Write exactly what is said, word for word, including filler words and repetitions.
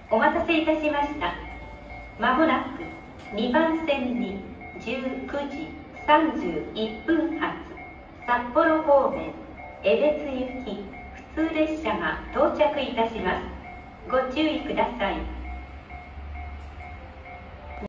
お待たせいたしました。まもなくにばん線にじゅうくじさんじゅういっぷん発札幌方面江別行き普通列車が到着いたします。ご注意ください。